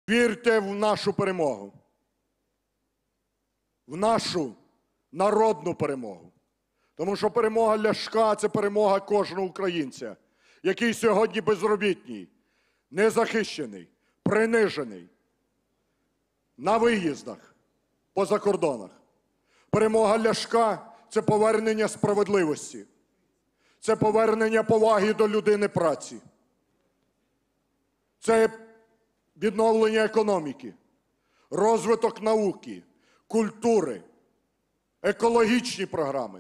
Вірте в нашу перемогу, в нашу народну перемогу. Тому що перемога Ляшка – це перемога кожного українця, який сьогодні безробітний, незахищений, принижений, на виїздах, по закордонах. Перемога Ляшка – це повернення справедливості, це повернення поваги до людини праці, це відновлення економіки, розвиток науки, культури, екологічні програми,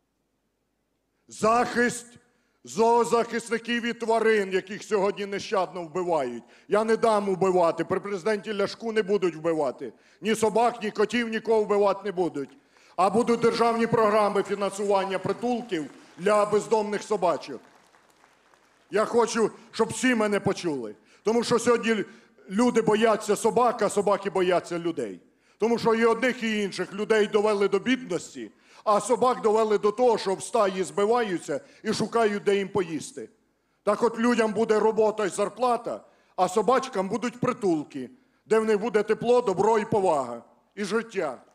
захист зоозахисників і тварин, яких сьогодні нещадно вбивають. Я не дам вбивати, при президенті Ляшку не будуть вбивати. Ні собак, ні котів, нікого вбивати не будуть. А будуть державні програми фінансування притулків для бездомних собачок. Я хочу, щоб всі мене почули. Тому що сьогодні люди бояться собак, а собаки бояться людей. Тому що і одних, і інших людей довели до бідності, а собак довели до того, що в стаї збиваються і шукають, де їм поїсти. Так от людям буде робота і зарплата, а собачкам будуть притулки, де в них буде тепло, добро і повага, і життя.